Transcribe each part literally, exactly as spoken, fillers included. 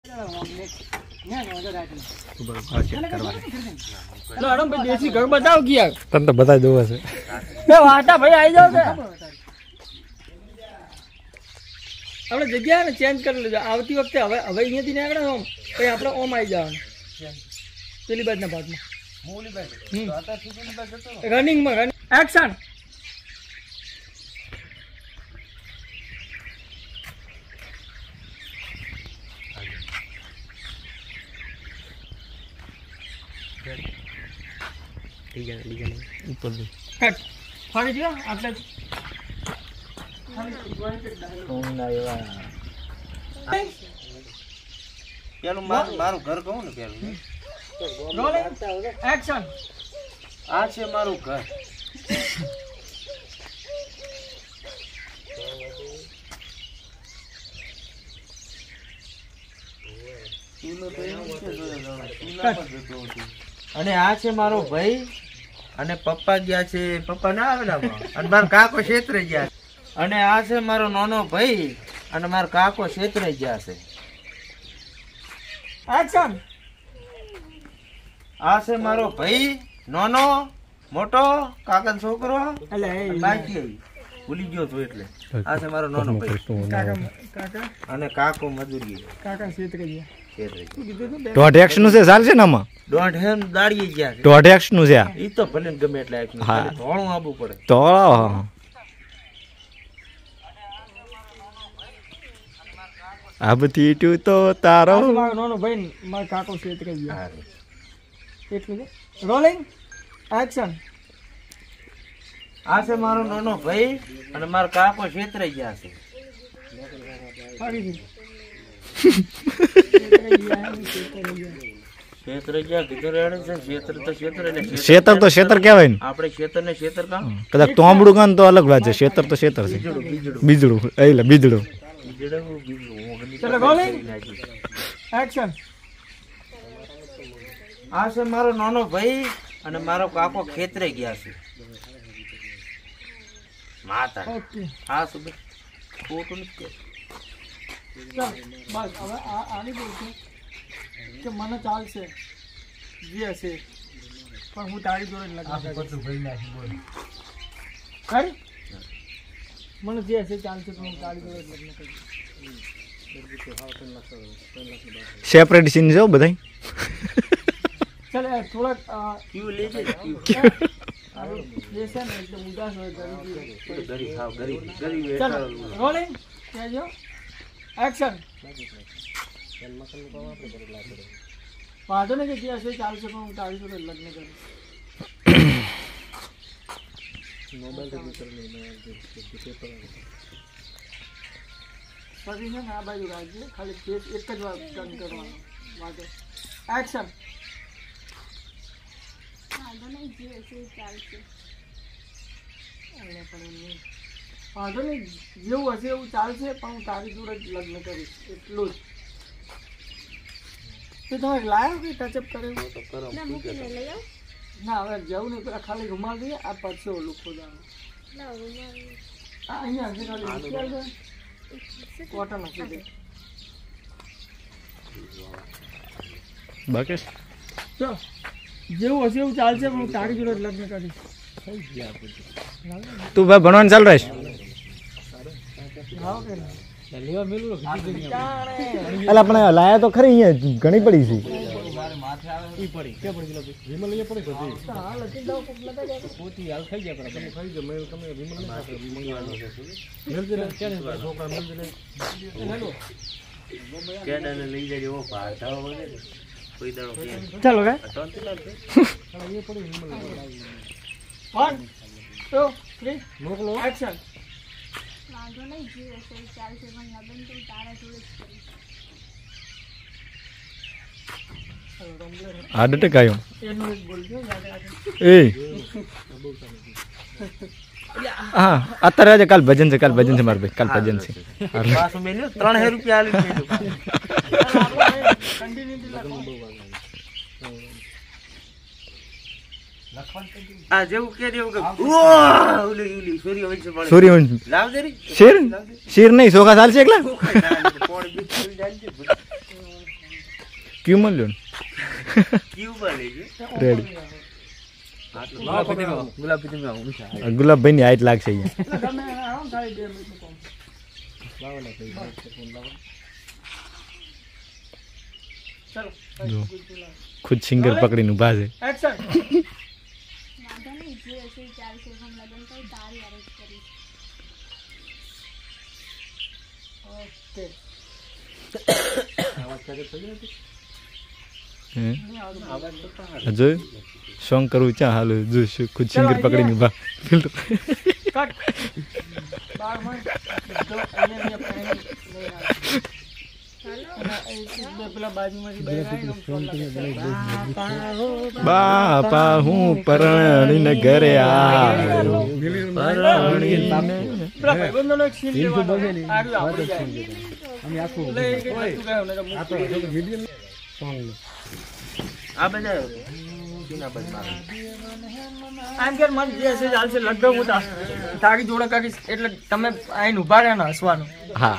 देसी घर बताओ किया तन तो बता दो वैसे वाटा भाई आई जाओ આપણે જગ્યા ને ચેન્જ કરી લેજો આવતી વખતે હવે હવે અહીંયાથી નીકળે ઓમ પછી આપણે ઓમ આવી જવાનું પેલી બાજુના ભાગમાં રનિંગમાં રનિંગ એક્શન ठीक है ठीक है ऊपर दे कट फाड़ी दिया आटले कौन आया પેલું મારું મારું ઘર કહું ને પેલું રોલિંગ એક્શન આ છે મારું ઘર અને આ છે મારો ભાઈ અને પપ્પા ગયા છે પપ્પા ના આવેલા અને મારો કાકો ક્ષેત્રે ગયા અને આ છે મારો નાનો ભાઈ અને મારો કાકો ક્ષેત્રે ગયા છે એક્શન આ છે મારો ભાઈ નાનો મોટો કાકા છોકરો એટલે બાકી ભૂલી ગયો છું એટલે આ છે મારો નાનો ભાઈ કાકા કાકા અને કાકો મજૂરી કાકા ક્ષેત્રે ગયા દોઢ એક્સ નું છે ચાલશે ને આમાં દોઢ હેમ દાડીએ ગયા છે દોઢ એક્સ નું છે ઈ તો ભલે ગમે એટલે એક નું થોડું આવવું પડે તો આ બધી તું તો તારો મારો નાનો ભાઈ મારો કાકો ક્ષેત્રે ગયા એટલું છે રોલિંગ એક્શન આ છે મારો નાનો ભાઈ અને મારો કાકો ક્ષેત્રે ગયા છે ફરી દીધું ક્ષેત્ર જ્યાં કીધું રેડે છે ક્ષેત્ર તો ક્ષેત્ર એટલે ક્ષેત્ર તો ક્ષેત્ર કહેવાય ને આપણે ક્ષેત્ર ને ક્ષેત્ર કામ કદાચ તોંબડું કાન તો અલગ વાત છે ક્ષેત્ર તો ક્ષેત્ર છે બીજડું એટલે બીજડું ચલો રોલિંગ એક્શન આ છે મારો નાનો ભાઈ અને મારો કાકો ખેતરે ગયા છે માતા ઓકે આ શું ખોટું નથી ચાલ બસ હવે આ આની બોલશે કે મને ચાલશે જે હશે પણ હું તારી જોડે લગ્ન કરી મને જે હશે ચાલશે પણ હું તારી જોડે લગ્ન કરીશ સેપરેટ સીન છે બધા ચાલ થોડાક ક્યુ લેજે જે છે ને એકદમ ઉદાસ હોય ગરીબ ગરીબ ખાવ ગરીબ ગરીબ ચાલો રોલિંગ કહેજો એક્શન વાંધો નહીં કે જે હશે ચાલશે પણ હું તારી જોડે લગ્ન કરીશ પછી છે ને આ બાજુ રાખજે ખાલી ફેસ એક જ વાર ટર્ન કરવાનો વાંધો એક્શન વાંધો નહીં જેવું હશે એવું ચાલશે પણ હું તારી જોડે જ લગ્ન કરીશ એટલું જ તો તમે લાવ્યો કે ટચઅપ કરેલું તો કરો ના હવે જવું નહીં પેલા ખાલી રૂમાલ દઈએ આ પડશે ઓલું ખોદાનો હા અહીંયા હશે ખાલી કોટન હશે તે બાકી ચાલો જેવું હશે એવું ચાલશે પણ હું તારી જોડે જ લગ્ન કરીશ તું ભાઈ ભણવાનું ચાલુ રહેશ અલા પણ લાયા તો ખરી અહીંયા ઘણી પડી છે ચાલો કે વન ટુ થ્રી મોકલો એક્શન વાંધો નહીં જીવ હશે ચાલશે પણ લગ્ન તો તારા જોડે જ કરીશ હાર્ટ એટેક આવ્યો એનું એક બોલજો એ હા અત્યારે આજે કાલ ભજન છે કાલ ભજન છે મારા ભાઈ કાલ ભજન છે ત્રણ હજાર રૂપિયા આ જેવું કે જેવું કે ઓલી ઓલી સૂર્યવંશ પડે સૂર્યવંશ લાવ દેરી શેર શેર નહીં સોખા ચાલશે એકલા ક્યુ મળ્યો ને ક્યુ પર લેજો રેડી ગુલાબ પીતી માં ઊંચા ગુલાબભાઈ ની હાઈટ લાગશે અહીંયા એટલે તમે આવો ખાલી બે મિનિટનું કામ. ચાલો જો. ગુજ્જુ લાવો. ખુદ સિંગર પકડીને ઊભા છે એક્શન. વાંધો નહીં જે હશે એ ચાલશે પણ લગ્ન તો તારી અરેન્જ કરીશ. ઓકે. હે જોયું સોંગ કરવું ચા હાલ જો શું ખુદ સિંગર પકડીને ઊભા કટ. બાર મિનિટ. જો અહીંયા અહીંયા પાણી લઈ આવે. અને એ બે પેલા બાજુમાંથી બહાર આવીને આમ ફોન લાગે. બાપા હું પરણીને ઘરે આવ્યો પરણીને પેલા ભાઈબંધોનો એક સીન લેવાનો. આગળ આપણે જાય. એટલે એ કંઈ નતું કહ્યું ને તો મૂકી. આ બધા કિના બજ મારે આમ કે મન જે હશે ચાલશે લગભગ હું તા- તારી જોડે કાકીશ એટલે તમે આઈને ઉભા રહ્યા ને હસવાનું. હા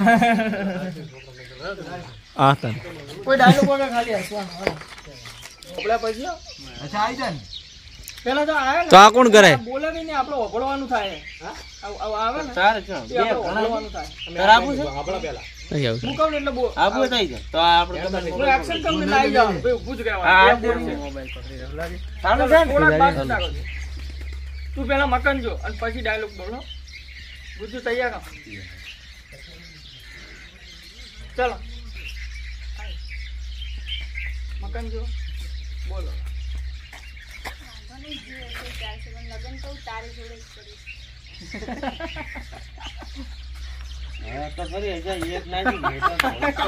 આ તને કોઈ ડાયલોગ વગર ખાલી હસવાનું. હાલો. ઓપડા પછી આવો. અચ્છા આવી જાય ને પેલા તો આવે ને તો આ કોણ કરે બોલે નહીં ને આપણે ઓગળવાનું થાય. આવ- આવ આવે ને તારે છે એ બે આપણે ઘણા ઓગળવાનું થાય. તારે આપું છે નહીં આવતું હું કહું ને એટલે બોલ. આપું થઈ જાય તો આ આપણે કદાચ હું એક્શન કરું ને લાવી જાવ. ભાઈ ઊભું જ આ રહેવાનું. આ બે બોલ છે. મોબાઈલ પકડી ચાલો છે ને? થોડાક બાદ નાખો છો. તું પેલા મકાન જો અને પછી ડાયલોગ બોલો. ગુજ્જુ તૈયાર હો? ચાલો મકાન જો બોલો. વાંધો નહીં જે હશે એ ચાલશે પણ લગ્ન તો તારી જોડે જ કરીશ. હા તો ફરી હજાર એક નાખી દે તો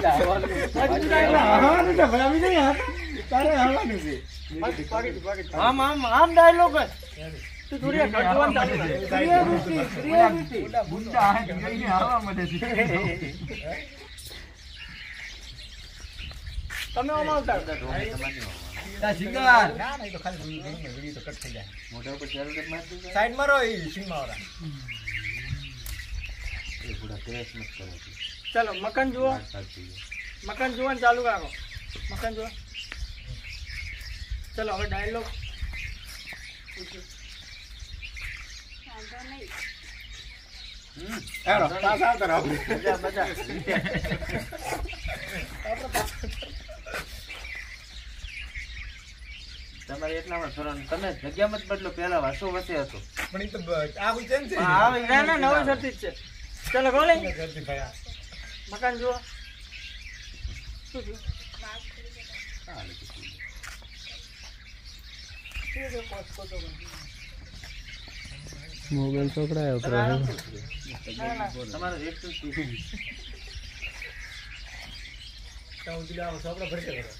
હવાનું છે ભાઈ, આવી નહીં હા. તારે હવાનું છે. પાકી પાકી પાકી. આમ આમ આમ ડાયલોગ જ તું થોડી આ ઘટવાનું ચાલુ કરે. Creativity, creativity. તમે આમાં આવતા હતા. મોઢા ઉપર ચાલુ કર માર દે સાઈડ મારો એ સિંગમાં વાળા એ બુડા ક્રેશ મત કરો ચાલો મકાન જુઓ. મકાન જોવાનું ચાલુ રાખો. મકાન જુઓ. ચાલો હવે ડાયલોગ. વાંધો નહીં હેડો પાસ આવતા રહો બધા બધા તમારે એટલામાં સરળ તમે જગ્યા મત બદલો પેલા વાસો વસે હતો પણ એ તો બ- આ કોઈ ચેન્જ છે હા, હવે ના ના નવી સરથી જ છે. ચાલો રોલિંગ. કરતી ભાઈ આ. મકાન જુઓ. શું થયું? શું છે? કોસ કોસો બંધ. મોબાઈલ પકડાયો ના, ના. તમારે એકસો ત્રીસ તો હું પેલા આવો છોકરો ભરતે કરો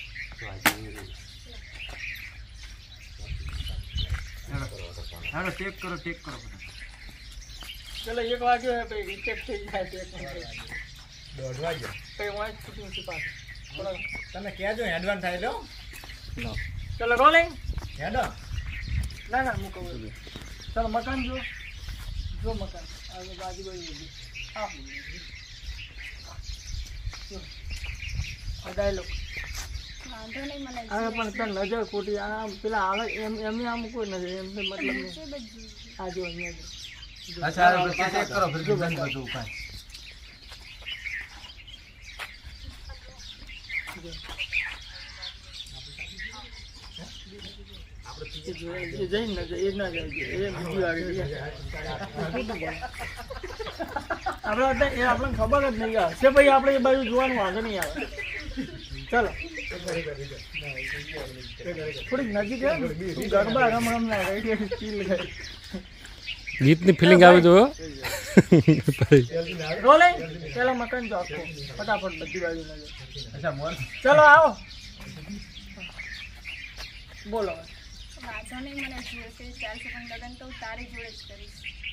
હાલો ટેક કરો ટેક કરો ચાલો એક વાગ્યો હે પછી રિચેક થઈ જાય છે. દોઢ વાગ્યો પછી વાંચ શૂટિંગ છે પાછું. બોલો. તમે કહેજો એડવાન્સ થાય લો ચાલો રોલિંગ. હેડો ના ના મૂકો બોલો. ચાલો મકાન જો. જો મકાન આગળ બાજુ બાજુ બધું. હા જો. આ ડાયલોગ. વાંધો નહીં મને આ પણ તાર નજર ખોટી. આ પેલા આવે એમ એમ આમ કોઈ નથી એમ તો મતલબ નહીં. જે બધું આ જો અહીંયા જો. અચ્છા હાલો ટેક કરો ફિર બંધ બધું કાઈ એ જોઈ- એ જઈને ના જાય, એ ના જાય, એ બીજી વાર જાય. આપણે અત્યારે એ આપણને ખબર જ નહીં આવે છે ભાઈ આપણે એ બાજુ જોવાનું વાંધો નહીં આવે. ચાલો થોડીક નજીક છે ને, તું ગરબા રમ રમ ના રહી રહી feel થાય. ગીતની ફિલિંગ આવે જો રોલિંગ. પેલા મકાન જો આખું ફટાફટ બધી બાજુ ના જાય. અચ્છા મોર ચાલો આવો બોલો. વાંધો નહીં મને જે હશે એ ચાલશે પણ લગ્ન તો તારી જોડે જ કરીશ.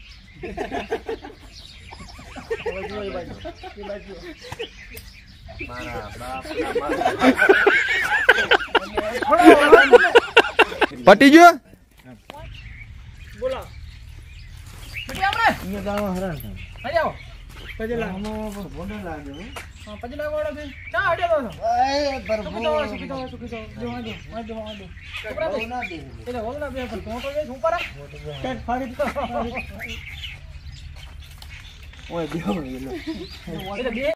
હવે જુઓ એ બાજુ એ બાજુ મારા બાપ પટી ગયો બોલો. અહીંયા જાણો હરાન થાય અહીં આવો. પછી લાવો. આમાં પણ બોડર લાગે હો હા પછી લાવવાડો છે ચા અડ્યો તો એ પ્રભુ સુકી તો સુકી તો સુકી તો જો વાંધો વાંધો વાંધો કપડા દે ના દે એટલે હોલ ના બે પણ તો તો જઈશ ઉપર પેટ ફાડી તો ઓય બેહો એટલે બે